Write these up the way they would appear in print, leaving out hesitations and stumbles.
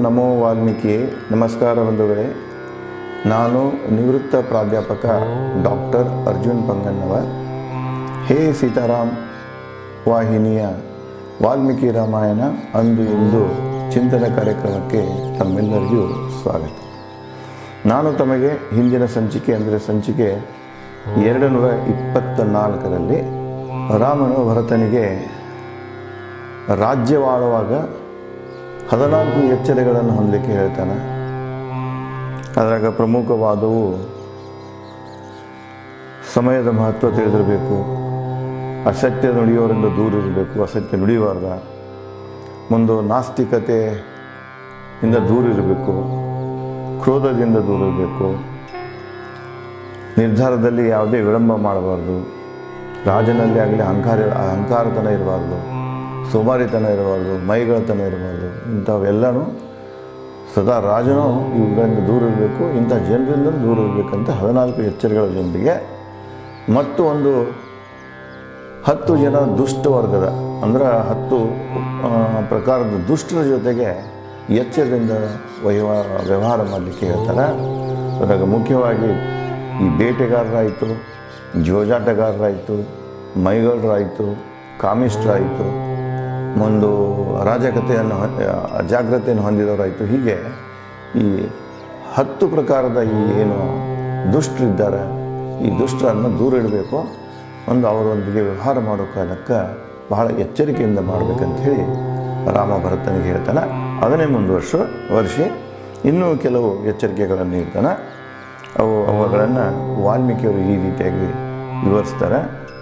ನಮೋ ವಾಲ್ಮೀಕಿ. ನಮಸ್ಕಾರ ಬಂಧುಗಳೇ. ನಾನು ನಿವೃತ್ತ ಪ್ರಾಧ್ಯಾಪಕ ಡಾಕ್ಟರ್ ಅರ್ಜುನ್ ಪಂಗನ್ನವರ್. ಹೇ ಸೀತಾರಾಮ್ ವಾಹಿನಿಯ ವಾಲ್ಮೀಕಿ ರಾಮಾಯಣ ಅಂದು ಇಂದು ಚಿಂತನೆ ಕಾರ್ಯಕ್ರಮಕ್ಕೆ ತಮ್ಮೆಲ್ಲರಿಗೂ ಸ್ವಾಗತ. ನಾನು ತಮಗೆ ಹಿಂದಿನ ಸಂಚಿಕೆ ಅಂದರೆ ಸಂಚಿಕೆ 224ರಲ್ಲಿ ರಾಮನು ಭರತನಿಗೆ ರಾಜ್ಯವಾಳುವಾಗ 14 ಎಚ್ಚರಿಕೆಗಳನ್ನು ಹೊಂದಲಿಕ್ಕೆ ಹೇಳ್ತಾನೆ. ಅದರಾಗ ಪ್ರಮುಖವಾದವು ಸಮಯದ ಮಹತ್ವ ತಿಳಿದಿರಬೇಕು, ಅಸತ್ಯ ನುಡಿಯೋರಿಂದ ದೂರ ಇರಬೇಕು, ಅಸತ್ಯ ನುಡಿಬಾರ್ದ, ಮುಂದೆ ನಾಸ್ತಿಕತೆಯಿಂದ ದೂರ ಇರಬೇಕು, ಕ್ರೋಧದಿಂದ ದೂರ ಇರಬೇಕು, ನಿರ್ಧಾರದಲ್ಲಿ ಯಾವುದೇ ವಿಳಂಬ ಮಾಡಬಾರ್ದು, ರಾಜನಲ್ಲಿ ಆಗಲಿ ಅಹಂಕಾರತನ ಇರಬಾರ್ದು, ಸೋಮಾರಿತನ ಇರಬಾರ್ದು, ಮೈಗಳತನ ಇರಬಾರ್ದು. ಇಂಥವೆಲ್ಲನೂ ಸದಾ ರಾಜನು ಇವುಗಳಿಂದ ದೂರ ಇರಬೇಕು, ಇಂಥ ಜನರಿಂದ ದೂರ ಇರಬೇಕಂತ 14 ಎಚ್ಚರಿಕೆಗಳ ಜೊತೆಗೆ ಮತ್ತು ಒಂದು 10 ಜನ ದುಷ್ಟ ವರ್ಗದ ಅಂದರೆ 10 ಪ್ರಕಾರದ ದುಷ್ಟರ ಜೊತೆಗೆ ಎಚ್ಚರದಿಂದ ವ್ಯವಹಾರ ಮಾಡಲಿಕ್ಕೆ ಹೇಳ್ತಾರೆ. ಅದ್ರಾಗ ಮುಖ್ಯವಾಗಿ ಈ ಬೇಟೆಗಾರರಾಯಿತು, ಜೋಜಾಟಗಾರರಾಯಿತು, ಮೈಗಳರಾಯಿತು, ಕಾಮಿಷ್ಠರಾಯಿತು, ಒಂದು ಅರಾಜಕತೆಯನ್ನು ಅಜಾಗ್ರತೆಯನ್ನು ಹೊಂದಿದವರಾಯಿತು. ಹೀಗೆ ಈ 10 ಪ್ರಕಾರದ ಈ ಏನು ದುಷ್ಟರಿದ್ದಾರೆ, ಈ ದುಷ್ಟರನ್ನು ದೂರ ಇಡಬೇಕು, ಒಂದು ಅವರೊಂದಿಗೆ ವ್ಯವಹಾರ ಮಾಡೋ ಕಾಲಕ್ಕೆ ಬಹಳ ಎಚ್ಚರಿಕೆಯಿಂದ ಮಾಡಬೇಕಂಥೇಳಿ ರಾಮ ಭರತನಿಗೆ ಹೇಳ್ತಾನೆ. ಅದನ್ನೇ ಮುಂದುವರಿಸಿ ಇನ್ನೂ ಕೆಲವು ಎಚ್ಚರಿಕೆಗಳನ್ನು ನೀಡ್ತಾನೆ. ಅವುಗಳನ್ನು ವಾಲ್ಮೀಕಿಯವರು ಈ ರೀತಿಯಾಗಿ ವಿವರಿಸ್ತಾರೆ.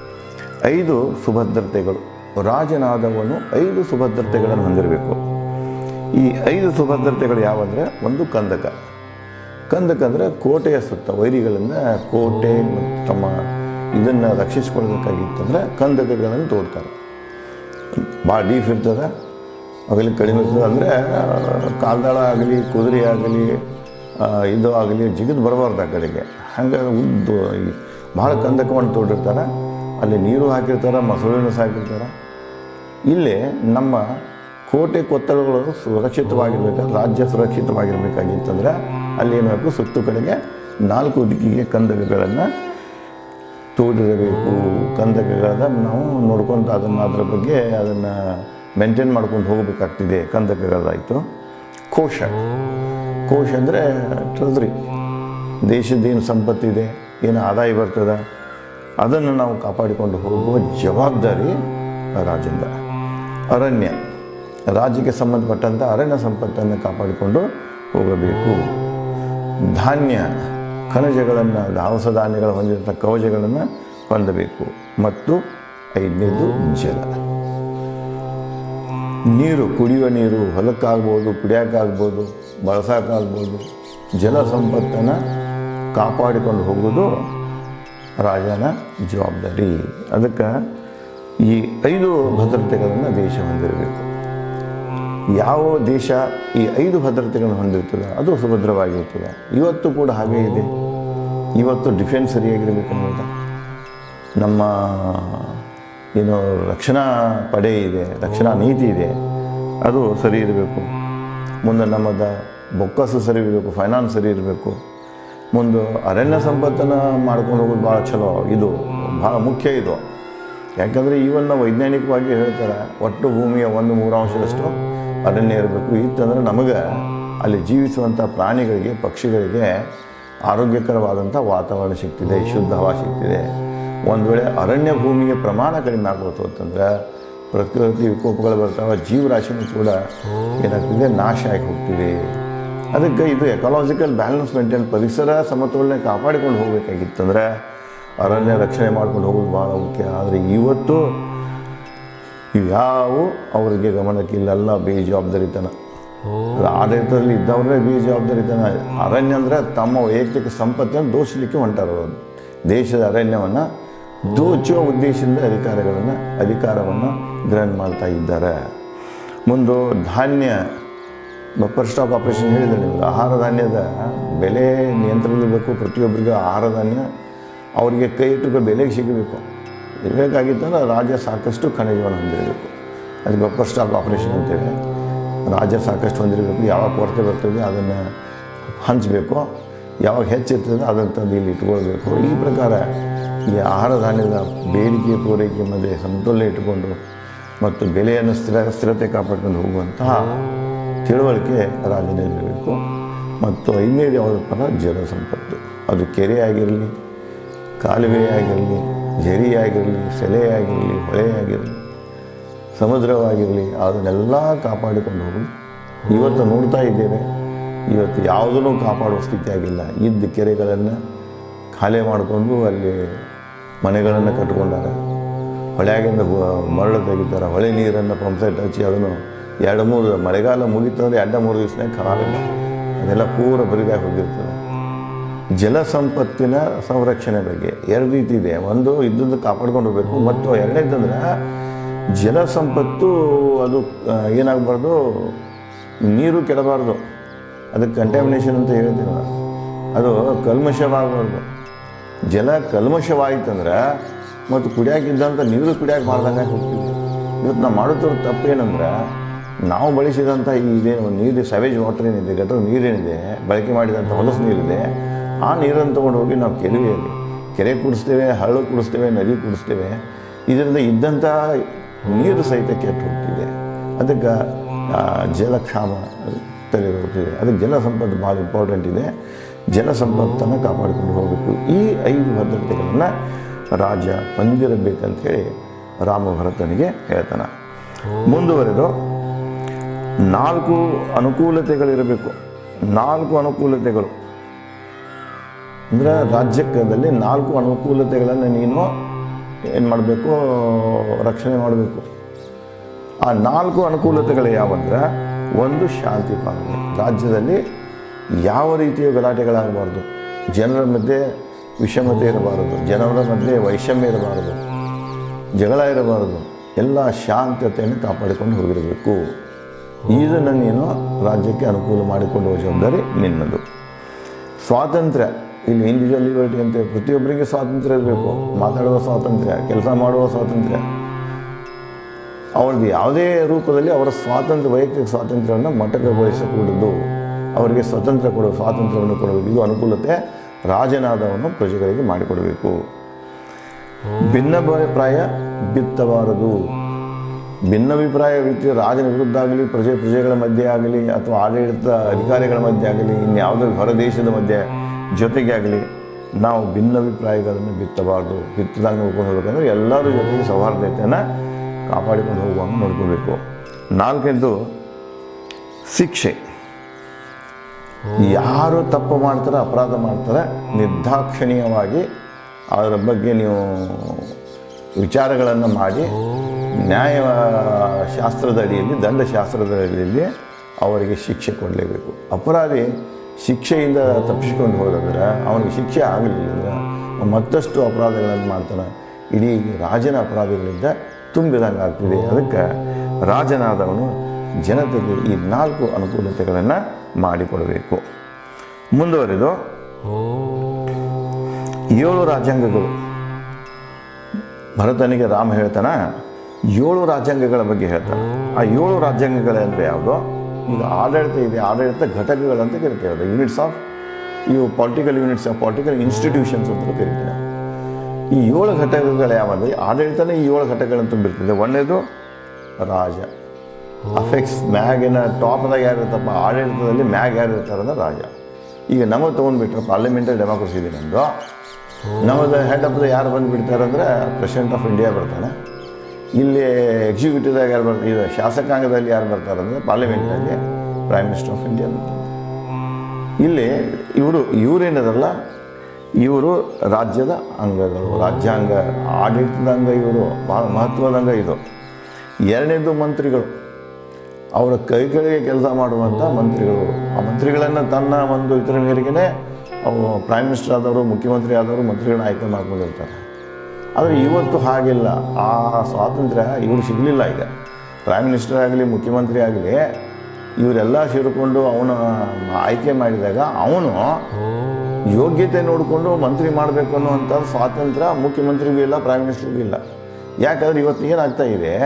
5 ಸುಭದ್ರತೆಗಳು. ರಾಜನಾದವನು 5 ಸುಭದ್ರತೆಗಳನ್ನು ಹೊಂದಿರಬೇಕು. ಈ 5 ಸುಭದ್ರತೆಗಳು ಯಾವಂದರೆ, ಒಂದು ಕಂದಕ. ಕಂದಕ ಅಂದರೆ ಕೋಟೆಯ ಸುತ್ತ ವೈರಿಗಳಿಂದ ಕೋಟೆ ಮತ್ತು ತಮ್ಮ ಇದನ್ನು ರಕ್ಷಿಸ್ಕೊಳ್ಬೇಕಾಗಿತ್ತಂದರೆ ಕಂದಕಗಳನ್ನು ತೋಡ್ತಾರೆ. ಭಾಳ ಡೀಪ್ ಇರ್ತದೆ, ಅವೆಲ್ಲ ಕಡಿಮೆ ಇರ್ತದೆ. ಅಂದರೆ ಕಾಲ್ದಾಳ ಆಗಲಿ, ಕುದುರೆ ಆಗಲಿ, ಇದು ಆಗಲಿ ಜಿಗಿದು ಬರಬಾರ್ದು ಆ ಕಡೆಗೆ. ಹಂಗೆ ಉದ್ದು ಭಾಳ ಕಂದಕವನ್ನು ತೋಡಿರ್ತಾರೆ. ಅಲ್ಲಿ ನೀರು ಹಾಕಿರ್ತಾರೆ, ಮೊಸಳೆಯನ್ನು ಸಾಕಿರ್ತಾರೆ. ಇಲ್ಲಿ ನಮ್ಮ ಕೋಟೆ ಕೊತ್ತಲಗಳು ಸುರಕ್ಷಿತವಾಗಿರ್ಬೇಕಾದ್ರೆ, ರಾಜ್ಯ ಸುರಕ್ಷಿತವಾಗಿರಬೇಕಾಗಿತ್ತಂದ್ರೆ ಅಲ್ಲಿ ಏನು ಬೇಕು, ಸುತ್ತು ಕಡೆಗೆ 4 ದಿಕ್ಕಿಗೆ ಕಂದಕಗಳನ್ನು ತೋಡಿರಬೇಕು. ಕಂದಕಗಳನ್ನ ನಾವು ನೋಡ್ಕೊಂಡು ಅದರ ಬಗ್ಗೆ ಅದನ್ನು ಮೇಂಟೈನ್ ಮಾಡ್ಕೊಂಡು ಹೋಗಬೇಕಾಗ್ತಿದೆ. ಕಂದಕಗಳಾಯಿತು. ಕೋಶ ಅಂದರೆ ಟ್ರೆಜರಿ, ದೇಶದ್ದೇನು ಸಂಪತ್ತಿದೆ, ಏನು ಆದಾಯ ಬರ್ತದೆ, ಅದನ್ನು ನಾವು ಕಾಪಾಡಿಕೊಂಡು ಹೋಗುವ ಜವಾಬ್ದಾರಿ ರಾಜಂದ. ಅರಣ್ಯ, ರಾಜ್ಯಕ್ಕೆ ಸಂಬಂಧಪಟ್ಟಂಥ ಅರಣ್ಯ ಸಂಪತ್ತನ್ನು ಕಾಪಾಡಿಕೊಂಡು ಹೋಗಬೇಕು. ಧಾನ್ಯ, ಖನಿಜಗಳನ್ನು, ದವಸ ಧಾನ್ಯಗಳು ಹೊಂದಿದಂಥ ಕವಚಗಳನ್ನು ಹೊಂದಬೇಕು. ಮತ್ತು 5ನೇದು ಜಲ. ನೀರು, ಕುಡಿಯುವ ನೀರು, ಹೊಲಕ್ಕಾಗ್ಬೋದು, ಕುಡಿಯೋಕ್ಕಾಗ್ಬೋದು, ಬಳಸೋಕ್ಕಾಗ್ಬೋದು, ಜಲ ಸಂಪತ್ತನ್ನು ಕಾಪಾಡಿಕೊಂಡು ಹೋಗೋದು ರಾಜನ ಜವಾಬ್ದಾರಿ. ಅದಕ್ಕೆ ಈ 5 ಭದ್ರತೆಗಳನ್ನು ದೇಶ ಹೊಂದಿರಬೇಕು. ಯಾವ ದೇಶ ಈ 5 ಭದ್ರತೆಗಳನ್ನು ಹೊಂದಿರ್ತದೆ ಅದು ಸುಭದ್ರವಾಗಿರ್ತದೆ. ಇವತ್ತು ಕೂಡ ಹಾಗೇ ಇದೆ. ಇವತ್ತು ಡಿಫೆನ್ಸ್ ಸರಿಯಾಗಿರಬೇಕನ್ನೋದು, ನಮ್ಮ ಏನು ರಕ್ಷಣಾ ಪಡೆ ಇದೆ, ರಕ್ಷಣಾ ನೀತಿ ಇದೆ, ಅದು ಸರಿ ಇರಬೇಕು. ಮುಂದೆ ನಮ್ಮದು ಬೊಕ್ಕಸು ಸರಿ ಇರಬೇಕು, ಫೈನಾನ್ಸ್ ಸರಿ ಇರಬೇಕು. ಮುಂದೆ ಅರಣ್ಯ ಸಂಪತ್ತನ್ನು ಮಾಡ್ಕೊಂಡು ಹೋಗೋದು ಭಾಳ ಚಲೋ. ಇದು ಭಾಳ ಮುಖ್ಯ. ಇದು ಯಾಕಂದರೆ ಇವನ್ನ ವೈಜ್ಞಾನಿಕವಾಗಿ ಹೇಳ್ತಾರೆ, ಒಟ್ಟು ಭೂಮಿಯ 1/3 ಅರಣ್ಯ ಇರಬೇಕು. ಇತ್ತಂದರೆ ನಮಗೆ ಅಲ್ಲಿ ಜೀವಿಸುವಂಥ ಪ್ರಾಣಿಗಳಿಗೆ, ಪಕ್ಷಿಗಳಿಗೆ ಆರೋಗ್ಯಕರವಾದಂಥ ವಾತಾವರಣ ಸಿಗ್ತಿದೆ, ಶುದ್ಧ ಹವಾ ಸಿಗ್ತಿದೆ. ಒಂದು ವೇಳೆ ಅರಣ್ಯ ಭೂಮಿಯ ಪ್ರಮಾಣ ಕಡಿಮೆ ಆಗ್ಬೋದು ಅಂತಂದ್ರೆ ಪ್ರಕೃತಿ ವಿಕೋಪಗಳು ಬರ್ತಾವೆ, ಜೀವರಾಶಿನೂ ಕೂಡ ಏನಾಗ್ತಿದೆ, ನಾಶ ಆಗಿ ಹೋಗ್ತಿದೆ. ಅದಕ್ಕೆ ಇದು ಎಕಾಲಜಿಕಲ್ ಬ್ಯಾಲೆನ್ಸ್ ಮೇಂಟೈನ್, ಪರಿಸರ ಸಮತೋಲನೆ ಕಾಪಾಡಿಕೊಂಡು ಹೋಗಬೇಕಾಗಿತ್ತಂದ್ರೆ ಅರಣ್ಯ ರಕ್ಷಣೆ ಮಾಡ್ಕೊಂಡು ಹೋಗೋದು ಭಾಳ ಮುಖ್ಯ. ಆದರೆ ಇವತ್ತು ಇವ್ಯಾವು ಅವರಿಗೆ ಗಮನಕ್ಕಿಲ್ಲ, ಬೇಜವಾಬ್ದಾರಿತನ. ಆಡಳಿತದಲ್ಲಿ ಇದ್ದವ್ರೇ ಬೇಜವಾಬ್ದಾರಿತನ. ಅರಣ್ಯ ಅಂದರೆ ತಮ್ಮ ವೈಯಕ್ತಿಕ ಸಂಪತ್ತನ್ನು ದೋಷಲಿಕ್ಕೆ ಹೊಂಟಾರ. ದೇಶದ ಅರಣ್ಯವನ್ನು ದೋಚುವ ಉದ್ದೇಶದಿಂದ ಅಧಿಕಾರವನ್ನು ಗ್ರಹಣ ಮಾಡ್ತಾ ಇದ್ದಾರೆ. ಮುಂದೆ ಧಾನ್ಯ, ಬಫರ್ ಸ್ಟಾಕ್ ಆಪರೇಷನ್ ಹೇಳಿದೆ ನಿಮ್ಗೆ. ಆಹಾರ ಧಾನ್ಯದ ಬೆಲೆ ನಿಯಂತ್ರಣದಲ್ಲಿರಬೇಕು. ಪ್ರತಿಯೊಬ್ಬರಿಗೂ ಆಹಾರ ಧಾನ್ಯ ಅವರಿಗೆ ಕೈ ಇಟ್ಟುಕೋ ಬೆಲೆಗೆ ಸಿಗಬೇಕು. ಇರಬೇಕಾಗಿತ್ತಂದ್ರೆ ರಾಜ್ಯ ಸಾಕಷ್ಟು ಖನಿಜವನ್ನು ಹೊಂದಿರಬೇಕು. ಅದಕ್ಕೆ ಬಫರ್ ಸ್ಟಾಕ್ ಆಪರೇಷನ್ ಅಂತೇಳಿ ರಾಜ್ಯ ಸಾಕಷ್ಟು ಹೊಂದಿರಬೇಕು. ಯಾವಾಗ ಕೊರತೆ ಬರ್ತದೆ ಅದನ್ನು ಹಂಚಬೇಕು, ಯಾವಾಗ ಹೆಚ್ಚಿರ್ತದೆ ಅದನ್ನು ತಂದು ಇಲ್ಲಿ ಇಟ್ಕೊಳ್ಬೇಕು. ಈ ಪ್ರಕಾರ ಈ ಆಹಾರ ಧಾನ್ಯದ ಬೇಡಿಕೆ ಪೂರೈಕೆ ಮಧ್ಯೆ ಸಮತೋಲನ ಇಟ್ಟುಕೊಂಡು ಮತ್ತು ಬೆಲೆಯನ್ನು ಸ್ಥಿರತೆ ಕಾಪಾಡ್ಕೊಂಡು ಹೋಗುವಂತಹ ತಿಳುವಳಿಕೆ ರಾಜನಲ್ಲಿರಬೇಕು. ಮತ್ತು ಐದನೇದು ಯಾವುದಪ್ಪ ಜಲ ಸಂಪತ್ತು. ಅದು ಕೆರೆ ಆಗಿರಲಿ, ಕಾಲುವೆ ಆಗಿರಲಿ, ಝರಿ ಆಗಿರಲಿ, ಸೆಲೆ ಆಗಿರಲಿ, ಹೊಳೆ ಆಗಿರಲಿ, ಸಮುದ್ರವಾಗಿರಲಿ, ಅದನ್ನೆಲ್ಲ ಕಾಪಾಡಿಕೊಂಡು ಹೋಗಲು ಇವತ್ತು ನೋಡ್ತಾ ಇದ್ದೇವೆ. ಇವತ್ತು ಯಾವುದೂ ಕಾಪಾಡುವ ಸ್ಥಿತಿ ಆಗಿಲ್ಲ. ಇದ್ದ ಕೆರೆಗಳನ್ನು ಖಾಲಿ ಮಾಡಿಕೊಂಡು ಅಲ್ಲಿ ಮನೆಗಳನ್ನು ಕಟ್ಕೊಂಡಾರೆ. ಹೊಳೆಯಾಗಿಂದ ಮರಳು ತೆಗಿತಾರೆ. ಹೊಳೆ ನೀರನ್ನು ಪಂಪ್ಸೆಟ್ ಹಚ್ಚಿ ಅದನ್ನು 2-3 ಮಳೆಗಾಲ ಮುಗಿತಂದರೆ 2-3 ದಿವಸನೇ ಖರಾಬಿಲ್ಲ, ಅದೆಲ್ಲ ಪೂರ ಬರಿದಾಗಿ ಹೋಗಿರ್ತದೆ. ಜಲ ಸಂಪತ್ತಿನ ಸಂರಕ್ಷಣೆ ಬಗ್ಗೆ 2 ರೀತಿ ಇದೆ. ಒಂದು ಇದ್ದದ್ದು ಕಾಪಾಡ್ಕೊಂಡು ಹೋಗಬೇಕು, ಮತ್ತು ಎರಡನೇದಂದ್ರೆ ಜಲ ಸಂಪತ್ತು ಅದು ಏನಾಗಬಾರ್ದು, ನೀರು ಕೆಡಬಾರ್ದು. ಅದಕ್ಕೆ ಕಂಟ್ಯಾಮಿನೇಷನ್ ಅಂತ ಹೇಳ್ತೀವಿ ನಾವು. ಅದು ಕಲ್ಮಶವಾಗಬಾರ್ದು. ಜಲ ಕಲ್ಮಶವಾಯಿತಂದ್ರೆ ಮತ್ತು ಕುಡಿಯೋಕ್ಕಿದ್ದಂಥ ನೀರು ಕುಡಿಯೋಕೆ ಮಾಡ್ದಂಗೆ ಹೋಗ್ತೀವಿ. ಇವತ್ತು ನಾವು ಮಾಡುತ್ತಿರೋ ತಪ್ಪೇನೆಂದ್ರೆ, ನಾವು ಬಳಸಿದಂಥ ಇದೇನು ನೀರು ಸವೇಜ್ ವಾಟರ್ ಏನಿದೆ, ಗಟರ್ ನೀರೇನಿದೆ, ಬಳಕೆ ಮಾಡಿದಂಥ ಹೊಲಸು ನೀರಿದೆ, ಆ ನೀರನ್ನು ತೊಗೊಂಡು ಹೋಗಿ ನಾವು ಕೆರೆ ಕುಡಿಸ್ತೇವೆ, ಹಳ್ಳ ಕುಡಿಸ್ತೇವೆ, ನದಿ ಕುಡಿಸ್ತೇವೆ. ಇದರಿಂದ ಇದ್ದಂಥ ನೀರು ಸಹಿತ ಕೆಟ್ಟು ಹೋಗ್ತಿದೆ. ಅದಕ್ಕೆ ಜಲಕ್ಷಾಮ ತಲೆದೋಗ್ತಿದೆ. ಅದಕ್ಕೆ ಜಲ ಸಂಪತ್ತು ಭಾಳ ಇಂಪಾರ್ಟೆಂಟ್ ಇದೆ. ಜಲ ಸಂಪತ್ತನ್ನು ಕಾಪಾಡಿಕೊಂಡು ಹೋಗಬೇಕು. ಈ 5 ಭದ್ರತೆಗಳನ್ನು ರಾಜ ಹೊಂದಿರಬೇಕಂತೇಳಿ ರಾಮಭರತನಿಗೆ ಹೇಳ್ತಾನೆ. ಮುಂದುವರೆದು 4 ಅನುಕೂಲತೆಗಳಿರಬೇಕು. 4 ಅನುಕೂಲತೆಗಳು ಅಂದರೆ ರಾಜ್ಯದಲ್ಲಿ 4 ಅನುಕೂಲತೆಗಳನ್ನು ನೀನು ಏನು ಮಾಡಬೇಕು, ರಕ್ಷಣೆ ಮಾಡಬೇಕು. ಆ 4 ಅನುಕೂಲತೆಗಳು ಯಾವಂದ್ರೆ, ಒಂದು ಶಾಂತಿ ಪಾಲನೆ. ರಾಜ್ಯದಲ್ಲಿ ಯಾವ ರೀತಿಯ ಗಲಾಟೆಗಳಾಗಬಾರ್ದು, ಜನರ ಮಧ್ಯೆ ವಿಷಮತೆ ಇರಬಾರದು, ಜನರ ಮಧ್ಯೆ ವೈಷಮ್ಯ ಇರಬಾರದು, ಜಗಳ ಇರಬಾರದು, ಎಲ್ಲ ಶಾಂತತೆಯನ್ನು ಕಾಪಾಡಿಕೊಂಡು ಹೋಗಿರಬೇಕು. ಇದನ್ನು ನೀನು ರಾಜ್ಯಕ್ಕೆ ಅನುಕೂಲ ಮಾಡಿಕೊಳ್ಳುವ ಜವಾಬ್ದಾರಿ ನಿನ್ನದು. ಸ್ವಾತಂತ್ರ್ಯ, ಇಲ್ಲಿ ಇಂಡಿವಿಜುವಲ್ ಲಿಬರ್ಟಿ ಅಂತ ಪ್ರತಿಯೊಬ್ಬರಿಗೆ ಸ್ವಾತಂತ್ರ್ಯ ಇರಬೇಕು. ಮಾತಾಡುವ ಸ್ವಾತಂತ್ರ್ಯ, ಕೆಲಸ ಮಾಡುವ ಸ್ವಾತಂತ್ರ್ಯ, ಅವ್ರದ್ದು ಯಾವುದೇ ರೂಪದಲ್ಲಿ ಅವರ ಸ್ವಾತಂತ್ರ್ಯ, ವೈಯಕ್ತಿಕ ಸ್ವಾತಂತ್ರ್ಯವನ್ನು ಮಟ್ಟಕಗೊಳಿಸಕೂಡದು. ಅವರಿಗೆ ಸ್ವಾತಂತ್ರ್ಯವನ್ನು ಕೊಡಬೇಕು. ಇದು ಅನುಕೂಲತೆ ರಾಜನಾದವನು ಪ್ರಜೆಗಳಿಗೆ ಮಾಡಿಕೊಡಬೇಕು. ಭಿನ್ನಾಭಿಪ್ರಾಯ ಬಿತ್ತಬಾರದು. ಭಿನ್ನಾಭಿಪ್ರಾಯ ರಾಜನ ವಿರುದ್ಧ ಆಗಲಿ, ಪ್ರಜೆಗಳ ಮಧ್ಯೆ ಆಗಲಿ, ಅಥವಾ ಆಡಳಿತ ಅಧಿಕಾರಿಗಳ ಮಧ್ಯೆ ಆಗಲಿ, ಇನ್ಯಾವುದೋ ಹೊರ ದೇಶದ ಮಧ್ಯೆ ಜೊತೆಗೆ ಆಗಲಿ ನಾವು ಭಿನ್ನಾಭಿಪ್ರಾಯಗಳನ್ನು ಬಿತ್ತಬಾರ್ದು. ಬಿತ್ತದಂಗೆ ನೋಡ್ಕೊಂಡು ಹೋಗ್ಬೇಕಂದ್ರೆ ಎಲ್ಲರ ಜೊತೆಗೆ ಸೌಹಾರ್ದತೆಯನ್ನು ಕಾಪಾಡಿಕೊಂಡು ಹೋಗುವಂಗೆ ನೋಡ್ಕೋಬೇಕು. 4ನೇದು ಶಿಕ್ಷೆ. ಯಾರು ತಪ್ಪು ಮಾಡ್ತಾರೆ, ಅಪರಾಧ ಮಾಡ್ತಾರೆ, ನಿರ್ದಾಕ್ಷಿಣ್ಯವಾಗಿ ಅದರ ಬಗ್ಗೆ ನೀವು ವಿಚಾರಗಳನ್ನು ಮಾಡಿ ನ್ಯಾಯಶಾಸ್ತ್ರದ ಅಡಿಯಲ್ಲಿ, ದಂಡಶಾಸ್ತ್ರದ ಅಡಿಯಲ್ಲಿ ಅವರಿಗೆ ಶಿಕ್ಷೆ ಕೊಡಲೇಬೇಕು. ಅಪರಾಧಿ ಶಿಕ್ಷೆಯಿಂದ ತಪ್ಪಿಸಿಕೊಂಡು ಹೋದಂದ್ರೆ, ಅವನಿಗೆ ಶಿಕ್ಷೆ ಆಗಲಿಲ್ಲ ಅಂದ್ರೆ ಮತ್ತಷ್ಟು ಅಪರಾಧಗಳನ್ನು ಮಾಡ್ತಾನೆ. ಇಡೀ ರಾಜನ ಅಪರಾಧಗಳಿಂದ ತುಂಬಿದಂಗೆ ಆಗ್ತಿದೆ. ಅದಕ್ಕೆ ರಾಜನಾದವನು ಜನತೆಗೆ ಈ 4 ಅನುಕೂಲತೆಗಳನ್ನು ಮಾಡಿಕೊಡಬೇಕು. ಮುಂದುವರೆದು 7 ರಾಜ್ಯಾಂಗಗಳು. ಭರತನಿಗೆ ರಾಮ ಹೇಳ್ತಾನೆ 7 ರಾಜ್ಯಾಂಗಗಳ ಬಗ್ಗೆ ಹೇಳ್ತಾನೆ. ಆ 7 ರಾಜ್ಯಾಂಗಗಳಂದರೆ ಯಾವುದೋ, ಈಗ ಆಡಳಿತ ಇದೆ, ಆಡಳಿತ ಘಟಕಗಳಂತ ಕರಿತೇವೆ. ಅದು ಯೂನಿಟ್ಸ್ ಆಫ್ ಇವು political units of political institutions ಅಂತ ಕರಿತೇವೆ. ಈ 7 ಘಟಕಗಳು ಯಾವಂದರೆ, ಆಡಳಿತನೇ ಈ 7 ಘಟಕಗಳನ್ನು ತುಂಬಿರ್ತದೆ. ಒಂದನೇದು ರಾಜ. ಅಫೆಕ್ಸ್ ಮ್ಯಾಗಿನ ಟಾಪ್ದಾಗ ಯಾರು ಇರ್ತಪ್ಪ, ಆಡಳಿತದಲ್ಲಿ ಮ್ಯಾಗ್ ಯಾರು ಇರ್ತಾರಂದ್ರೆ ರಾಜ. ಈಗ ನಮಗೆ ತೊಗೊಂಡ್ಬಿಟ್ರೆ ಪಾರ್ಲಿಮೆಂಟರಿ ಡೆಮೋಕ್ರಸಿ ಇದೆ ನಮ್ಮದು. ನಮ್ಮದು ಹೆಡ್ ಆಫ್ ದ ಯಾರು ಬಂದುಬಿಡ್ತಾರೆ ಅಂದರೆ ಪ್ರೆಸಿಡೆಂಟ್ ಆಫ್ ಇಂಡಿಯಾ ಬರ್ತಾನೆ. ಇಲ್ಲಿ ಎಕ್ಸಿಕ್ಯೂಟಿವ್ದಾಗ ಯಾರು ಬರ್ತಾರೆ, ಇದು ಶಾಸಕಾಂಗದಲ್ಲಿ ಯಾರು ಬರ್ತಾರೆ ಅಂದರೆ ಪಾರ್ಲಿಮೆಂಟಲ್ಲಿ ಪ್ರೈಮ್ ಮಿನಿಸ್ಟರ್ ಆಫ್ ಇಂಡಿಯಾ ಬರ್ತಾರೆ. ಇಲ್ಲಿ ಇವರೇನದಲ್ಲ, ಇವರು ರಾಜ್ಯದ ಅಂಗಗಳು, ರಾಜ್ಯಾಂಗ ಆಡಳಿತದ ಅಂಗ. ಇವರು ಭಾಳ ಮಹತ್ವದ ಅಂಗ ಇದು. 2ನೇದು ಮಂತ್ರಿಗಳು, ಅವರ ಕೈಗಳಿಗೆ ಕೆಲಸ ಮಾಡುವಂಥ ಮಂತ್ರಿಗಳು. ಆ ಮಂತ್ರಿಗಳನ್ನು ತನ್ನ ಒಂದು ಇದರ ಮೇರೆಗೆ ಅವು ಪ್ರೈಮ್ ಮಿನಿಸ್ಟರ್ ಆದವರು, ಮುಖ್ಯಮಂತ್ರಿ ಆದವರು ಮಂತ್ರಿಗಳನ್ನ ಆಯ್ಕೆ ಮಾಡ್ಕೊಂಡಿರ್ತಾರೆ. ಆದರೆ ಇವತ್ತು ಹಾಗಿಲ್ಲ. ಆ ಸ್ವಾತಂತ್ರ್ಯ ಇವರು ಸಿಗಲಿಲ್ಲ. ಈಗ ಪ್ರೈಮ್ ಮಿನಿಸ್ಟರ್ ಆಗಲಿ, ಮುಖ್ಯಮಂತ್ರಿ ಆಗಲಿ, ಇವರೆಲ್ಲ ಸೇರಿಕೊಂಡು ಅವನು ಆಯ್ಕೆ ಮಾಡಿದಾಗ ಅವನು ಯೋಗ್ಯತೆ ನೋಡಿಕೊಂಡು ಮಂತ್ರಿ ಮಾಡಬೇಕು ಅನ್ನುವಂಥ ಸ್ವಾತಂತ್ರ್ಯ ಮುಖ್ಯಮಂತ್ರಿಗೂ ಇಲ್ಲ, ಪ್ರೈಮ್ ಮಿನಿಸ್ಟರ್ಗೂ ಇಲ್ಲ. ಯಾಕಂದರೆ ಇವತ್ತು ಏನಾಗ್ತಾ ಇದೆ,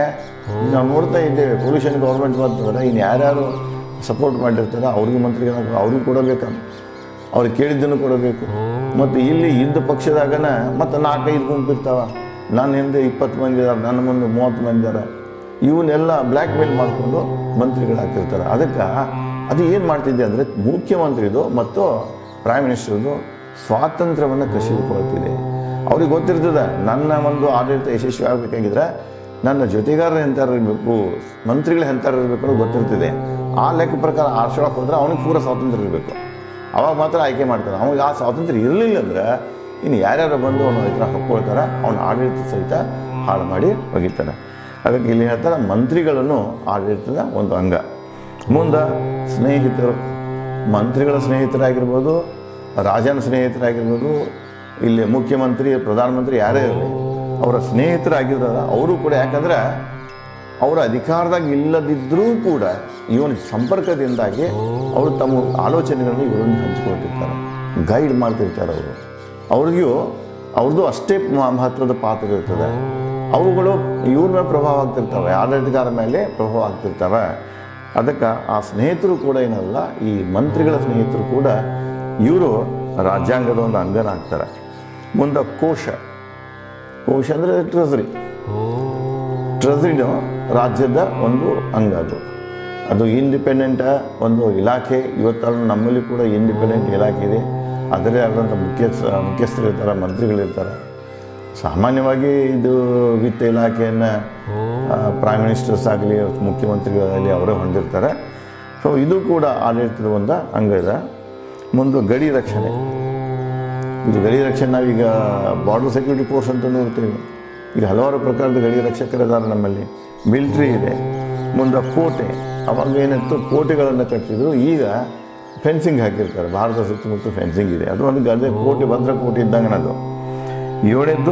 ನಾವು ನೋಡ್ತಾ ಇದ್ದೇವೆ. ಪೊಲ್ಯೂಷನ್ ಗೌರ್ಮೆಂಟ್ ಬಂತಂದ್ರೆ ಇನ್ನು ಯಾರ್ಯಾರು ಸಪೋರ್ಟ್ ಮಾಡಿರ್ತಾರೆ ಅವ್ರಿಗೆ ಮಂತ್ರಿಗಳಾಗ ಅವ್ರಿಗೆ ಕೊಡಬೇಕಂತ, ಅವ್ರಿಗೆ ಕೇಳಿದ್ದನ್ನು ಕೊಡಬೇಕು. ಮತ್ತು ಇಲ್ಲಿ ಇದ್ದ ಪಕ್ಷದಾಗನ ಮತ್ತು 4-5 ಗುಂಪು ಇರ್ತಾವೆ. ನನ್ನ ಹಿಂದೆ 20 ಮಂದಿ ಇದ್ದಾರೆ, ನನ್ನ ಮುಂದೆ 30 ಮಂದಿ ಇದ್ದಾರೆ. ಇವನ್ನೆಲ್ಲ ಬ್ಲ್ಯಾಕ್ ಮೇಲ್ ಮಾಡಿಕೊಂಡು ಮಂತ್ರಿಗಳಾಗ್ತಿರ್ತಾರೆ. ಅದಕ್ಕೆ ಅದು ಏನು ಮಾಡ್ತಿದ್ದೆ ಅಂದರೆ ಮುಖ್ಯಮಂತ್ರಿದು ಮತ್ತು ಪ್ರೈಮ್ ಮಿನಿಸ್ಟರ್ದು ಸ್ವಾತಂತ್ರ್ಯವನ್ನು ಕಸಿದುಕೊಳ್ತಿದೆ. ಅವ್ರಿಗೆ ಗೊತ್ತಿರ್ತದೆ ನನ್ನ ಒಂದು ಆಡಳಿತ ಯಶಸ್ವಿ ಆಗಬೇಕಾಗಿದ್ರೆ ನನ್ನ ಜೊತೆಗಾರರು ಎಂಥವ್ರು ಇರಬೇಕು, ಮಂತ್ರಿಗಳು ಎಂಥವ್ರು ಇರಬೇಕು ಅನ್ನೋದು ಗೊತ್ತಿರ್ತಿದೆ. ಆ ಲೆಕ್ಕ ಪ್ರಕಾರ ಆರ್ಸೋಳಕ್ಕೆ ಹೋದ್ರೆ ಅವನಿಗೆ ಪೂರ ಸ್ವಾತಂತ್ರ್ಯ ಇರಬೇಕು, ಅವಾಗ ಮಾತ್ರ ಆಯ್ಕೆ ಮಾಡ್ತಾನೆ. ಅವನಿಗೆ ಆ ಸ್ವಾತಂತ್ರ್ಯ ಇರಲಿಲ್ಲ ಅಂದರೆ ಇನ್ನು ಯಾರ್ಯಾರು ಬಂದು ಅವನು ಇದರ ಹಾಕ್ಕೊಳ್ತಾರೆ, ಅವನ ಆಡಳಿತ ಸಹಿತ ಹಾಳು ಮಾಡಿ ಒಗಿತಾನೆ. ಅದಕ್ಕೆ ಇಲ್ಲಿ ಹೇಳ್ತಾರೆ ಮಂತ್ರಿಗಳನ್ನು ಆಡಳಿತದ ಒಂದು ಅಂಗ. ಮುಂದೆ ಸ್ನೇಹಿತರು, ಮಂತ್ರಿಗಳ ಸ್ನೇಹಿತರಾಗಿರ್ಬೋದು, ರಾಜನ ಸ್ನೇಹಿತರಾಗಿರ್ಬೋದು, ಇಲ್ಲಿ ಮುಖ್ಯಮಂತ್ರಿ ಪ್ರಧಾನಮಂತ್ರಿ ಯಾರೇ ಇರಲಿ ಅವರ ಸ್ನೇಹಿತರಾಗಿರೋದ ಅವರು ಕೂಡ. ಯಾಕಂದರೆ ಅವರ ಅಧಿಕಾರದಾಗ ಇಲ್ಲದಿದ್ದರೂ ಕೂಡ ಇವನ ಸಂಪರ್ಕದಿಂದಾಗಿ ಅವರು ತಮ್ಮ ಆಲೋಚನೆಗಳನ್ನು ಇವರನ್ನು ಹಂಚಿಕೊಳ್ತಿರ್ತಾರೆ, ಗೈಡ್ ಮಾಡ್ತಿರ್ತಾರೆ. ಅವ್ರದ್ದು ಅಷ್ಟೇ ಮಹತ್ವದ ಪಾತ್ರ ಇರ್ತದೆ. ಅವುಗಳು ಇವ್ರ ಮೇಲೆ ಪ್ರಭಾವ ಆಗ್ತಿರ್ತವೆ, ಆಡಳಿತಗಾರ ಮೇಲೆ ಪ್ರಭಾವ ಆಗ್ತಿರ್ತವೆ. ಅದಕ್ಕೆ ಆ ಸ್ನೇಹಿತರು ಕೂಡ ಏನಲ್ಲ, ಈ ಮಂತ್ರಿಗಳ ಸ್ನೇಹಿತರು ಕೂಡ ಇವರು ರಾಜ್ಯಾಂಗದ ಒಂದು ಅಂಗನಾಗ್ತಾರೆ. ಮುಂದೆ ಕೋಶ ಅಂದರೆ ಟ್ರೆಸರಿನೂ ರಾಜ್ಯದ ಒಂದು ಅಂಗ. ಅದು ಇಂಡಿಪೆಂಡೆಂಟ್ ಒಂದು ಇಲಾಖೆ. ಇವತ್ತಲ್ಲಿ ನಮ್ಮಲ್ಲಿ ಕೂಡ ಇಂಡಿಪೆಂಡೆಂಟ್ ಇಲಾಖೆ ಇದೆ. ಅದರೇ ಆದಂಥ ಮುಖ್ಯಸ್ಥರಿರ್ತಾರೆ, ಮಂತ್ರಿಗಳಿರ್ತಾರೆ. ಸಾಮಾನ್ಯವಾಗಿ ಇದು ವಿತ್ತ ಇಲಾಖೆಯನ್ನು ಪ್ರೈಮ್ ಮಿನಿಸ್ಟರ್ಸ್ ಆಗಲಿ ಮುಖ್ಯಮಂತ್ರಿಗಳಾಗಲಿ ಅವರೇ ಹೊಂದಿರ್ತಾರೆ. ಸೊ ಇದು ಕೂಡ ಆಡಳಿತದ ಒಂದು ಅಂಗ ಇದೆ. ಮುಂದೆ ಗಡಿ ರಕ್ಷಣೆ. ಇದು ಗಡಿ ರಕ್ಷಣೆ ನಾವೀಗ ಬಾರ್ಡರ್ ಸೆಕ್ಯೂರಿಟಿ ಫೋರ್ಸ್ ಅಂತ ನೋಡ್ತೀವಿ. ಈಗ ಹಲವಾರು ಪ್ರಕಾರದ ಗಡಿ ರಕ್ಷಕರಿದ್ದಾರೆ ನಮ್ಮಲ್ಲಿ. ಮಿಲ್ಟ್ರಿ ಇದೆ. ಮುಂದೆ ಕೋಟೆ, ಅವಾಗ ಏನಿತ್ತು ಕೋಟೆಗಳನ್ನು ಕಟ್ಟಿದ್ರು, ಈಗ ಫೆನ್ಸಿಂಗ್ ಹಾಕಿರ್ತಾರೆ. ಭಾರತ ಸುತ್ತಮುತ್ತ ಫೆನ್ಸಿಂಗ್ ಇದೆ. ಅದು ಒಂದು ಗದೆ ಕೋಟೆ, ಭದ್ರ ಕೋಟೆ ಇದ್ದಂಗೆ ಅದು. 7ನೇದ್ದು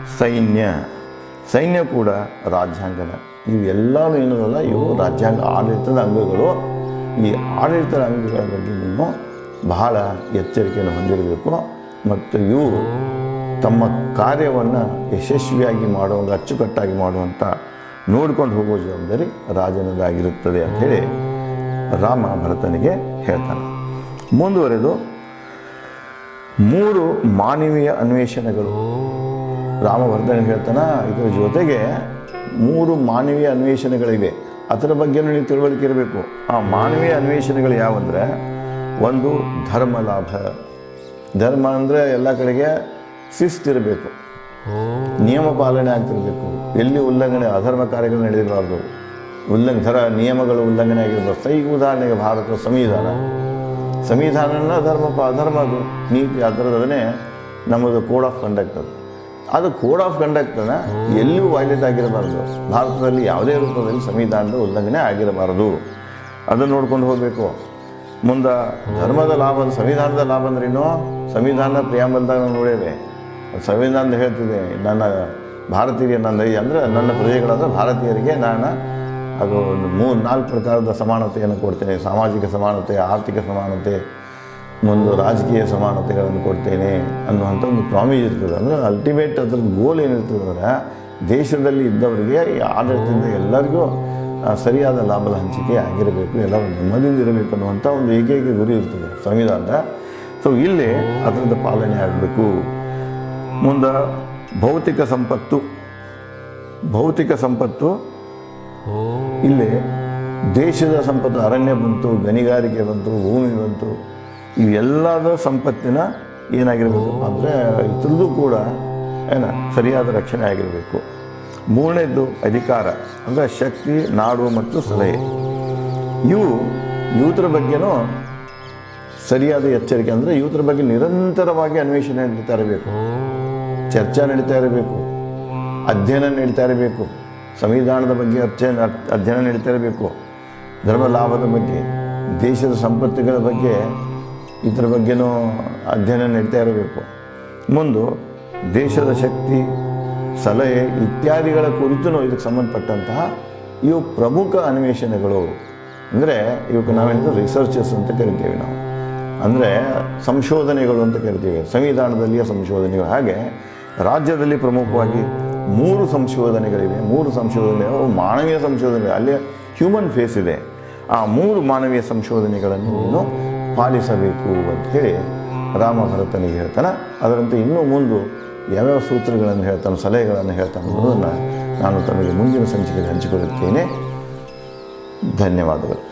ಸೈನ್ಯ ಕೂಡ ರಾಜ್ಯಾಂಗನ. ಇವೆಲ್ಲವೂ ಏನಲ್ಲ, ಇವು ರಾಜ್ಯಾಂಗ ಆಡಳಿತದ ಅಂಗಗಳು. ಈ ಆಡಳಿತದ ಅಂಗಗಳ ಬಗ್ಗೆ ನೀವು ಬಹಳ ಎಚ್ಚರಿಕೆಯನ್ನು ಹೊಂದಿರಬೇಕು. ಮತ್ತು ಇವು ತಮ್ಮ ಕಾರ್ಯವನ್ನು ಯಶಸ್ವಿಯಾಗಿ ಮಾಡುವಂಥ, ಅಚ್ಚುಕಟ್ಟಾಗಿ ಮಾಡುವಂಥ ನೋಡ್ಕೊಂಡು ಹೋಗೋ ಜವಾಬ್ದಾರಿ ರಾಜನದಾಗಿರುತ್ತದೆ ಅಂಥೇಳಿ ರಾಮ ಭರತನಿಗೆ ಹೇಳ್ತಾನೆ. ಮುಂದುವರೆದು 3 ಮಾನವೀಯ ಅನ್ವೇಷಣೆಗಳು ರಾಮಭರತನಿಗೆ ಹೇಳ್ತಾನೆ. ಇದರ ಜೊತೆಗೆ 3 ಮಾನವೀಯ ಅನ್ವೇಷಣೆಗಳಿವೆ. ಅದರ ಬಗ್ಗೆನೂ ನೀವು ತಿಳುವಳಿಕೆ ಇರಬೇಕು. ಆ ಮಾನವೀಯ ಅನ್ವೇಷಣೆಗಳು ಯಾವಂದರೆ, ಒಂದು ಧರ್ಮ ಲಾಭ. ಧರ್ಮ ಅಂದರೆ ಎಲ್ಲ ಕಡೆಗೆ ಶಿಸ್ತಿರಬೇಕು, ನಿಯಮ ಪಾಲನೆ ಆಗ್ತಿರಬೇಕು. ಎಲ್ಲಿ ಉಲ್ಲಂಘನೆ, ಅಧರ್ಮ ಕಾರ್ಯಗಳು ನಡೆದಿರಬಾರ್ದು, ನಿಯಮಗಳು ಉಲ್ಲಂಘನೆ ಆಗಿರಬಾರ್ದು. ಈಗ ಉದಾಹರಣೆಗೆ ಭಾರತದ ಸಂವಿಧಾನ ಅಧರ್ಮ ಅದು ನೀತಿ. ಅದರದನ್ನೇ ನಮ್ಮದು ಕೋಡ್ ಆಫ್ ಕಂಡಕ್ಟ್. ಅದು ಕೋಡ್ ಆಫ್ ಕಂಡಕ್ಟನ್ನು ಎಲ್ಲಿಯೂ ವೈಲೇಟ್ ಆಗಿರಬಾರ್ದು. ಭಾರತದಲ್ಲಿ ಯಾವುದೇ ರೂಪದಲ್ಲಿ ಸಂವಿಧಾನದ ಉಲ್ಲಂಘನೆ ಆಗಿರಬಾರದು. ಅದನ್ನು ನೋಡ್ಕೊಂಡು ಹೋಗಬೇಕು. ಮುಂದೆ ಧರ್ಮದ ಲಾಭ, ಸಂವಿಧಾನದ ಲಾಭ ಅಂದ್ರೇನು? ಸಂವಿಧಾನ ಪ್ರಿಯಾಂಬಲ್ದಾಗ ನಾವು ನೋಡೇವೆ. ಸಂವಿಧಾನದ ಹೇಳ್ತಿದೆ, ನನ್ನ ಭಾರತೀಯ ನನ್ನ ಪ್ರಜೆಗಳಾದ ಭಾರತೀಯರಿಗೆ ನಾನು ಅದು 3-4 ಪ್ರಕಾರದ ಸಮಾನತೆಯನ್ನು ಕೊಡ್ತೇನೆ. ಸಾಮಾಜಿಕ ಸಮಾನತೆ, ಆರ್ಥಿಕ ಸಮಾನತೆ, ಒಂದು ರಾಜಕೀಯ ಸಮಾನತೆಗಳನ್ನು ಕೊಡ್ತೇನೆ ಅನ್ನುವಂಥ ಒಂದು ಪ್ರಾಮಿಸ್ ಇರ್ತದೆ. ಅಂದರೆ ಅಲ್ಟಿಮೇಟ್ ಅದ್ರದ್ದು ಗೋಲ್ ಏನಿರ್ತದೆ ಅಂದರೆ, ದೇಶದಲ್ಲಿ ಇದ್ದವರಿಗೆ ಈ ಆಡಳಿತದಿಂದ ಎಲ್ಲರಿಗೂ ಸರಿಯಾದ ಲಾಭದ ಹಂಚಿಕೆ ಆಗಿರಬೇಕು, ಎಲ್ಲರೂ ನೆಮ್ಮದಿಯಿಂದ ಇರಬೇಕು ಅನ್ನುವಂಥ ಒಂದು ಏಕೈಕ ಗುರಿ ಇರ್ತದೆ ಸಂವಿಧಾನದ. ಸೊ ಇಲ್ಲಿ ಅದರದ್ದು ಪಾಲನೆ ಆಗಬೇಕು. ಮುಂದೆ ಭೌತಿಕ ಸಂಪತ್ತು ಇಲ್ಲಿ ದೇಶದ ಸಂಪತ್ತು, ಅರಣ್ಯ ಬಂತು, ಗಣಿಗಾರಿಕೆ ಬಂತು, ಭೂಮಿ ಬಂತು. ಇವೆಲ್ಲದ ಸಂಪತ್ತಿನ ಏನಾಗಿರಬೇಕಪ್ಪ ಅಂದರೆ ಇದ್ರದ್ದು ಕೂಡ ಸರಿಯಾದ ರಕ್ಷಣೆ ಆಗಿರಬೇಕು. 3ನೇದ್ದು ಅಧಿಕಾರ ಅಂದರೆ ಶಕ್ತಿ, ನಾಡು ಮತ್ತು ಸಲಹೆ. ಇವುದ್ರ ಬಗ್ಗೆನೂ ಸರಿಯಾದ ಎಚ್ಚರಿಕೆ. ಅಂದರೆ ಇವುದ್ರ ಬಗ್ಗೆ ನಿರಂತರವಾಗಿ ಅನ್ವೇಷಣೆ ನಡೀತಾ ಇರಬೇಕು, ಚರ್ಚೆ ನಡೀತಾ ಇರಬೇಕು, ಅಧ್ಯಯನ ನಡೀತಾ ಇರಬೇಕು. ಸಂವಿಧಾನದ ಬಗ್ಗೆ ಅಧ್ಯಯನ ನಡೀತಾ ಇರಬೇಕು, ಧರ್ಮ ಲಾಭದ ಬಗ್ಗೆ, ದೇಶದ ಸಂಪತ್ತುಗಳ ಬಗ್ಗೆ, ಇದರ ಬಗ್ಗೆನೂ ಅಧ್ಯಯನ ನಡೀತಾ ಇರಬೇಕು. ಮುಂದೆ ದೇಶದ ಶಕ್ತಿ, ಸಲಹೆ ಇತ್ಯಾದಿಗಳ ಕುರಿತು ಇದಕ್ಕೆ ಸಂಬಂಧಪಟ್ಟಂತಹ ಇವು ಪ್ರಮುಖ ಅನ್ವೇಷಣೆಗಳು. ಅಂದರೆ ಇವಕ್ಕೆ ನಾವೇನಿದ್ರು ರಿಸರ್ಚಸ್ ಅಂತ ಕರಿತೀವಿ ನಾವು. ಅಂದರೆ ಸಂಶೋಧನೆಗಳು ಅಂತ ಕರಿತೀವಿ. ಸಂವಿಧಾನದಲ್ಲಿಯ ಸಂಶೋಧನೆಗಳು. ಹಾಗೆ ರಾಜ್ಯದಲ್ಲಿ ಪ್ರಮುಖವಾಗಿ 3 ಸಂಶೋಧನೆಗಳಿವೆ. 3 ಸಂಶೋಧನೆ ಮಾನವೀಯ ಸಂಶೋಧನೆ, ಅಲ್ಲಿ ಹ್ಯೂಮನ್ ಫೇಸ್ ಇದೆ. ಆ 3 ಮಾನವೀಯ ಸಂಶೋಧನೆಗಳನ್ನು ನೀನು ಪಾಲಿಸಬೇಕು ಅಂಥೇಳಿ ರಾಮ ಭರತನಿಗೆ ಹೇಳ್ತಾನೆ. ಅದರಂತೆ ಇನ್ನೂ ಮುಂದೆ ಯಾವ್ಯಾವ ಸೂತ್ರಗಳನ್ನು ಹೇಳ್ತಾನೆ, ಸಲಹೆಗಳನ್ನು ಹೇಳ್ತಾನೆ ಅನ್ನೋದನ್ನು ನಾನು ತಮಗೆ ಮುಂದಿನ ಸಂಚಿಕೆಯಲ್ಲಿ ಹಂಚಿಕೊಳ್ಳುತ್ತೇನೆ. ಧನ್ಯವಾದಗಳು.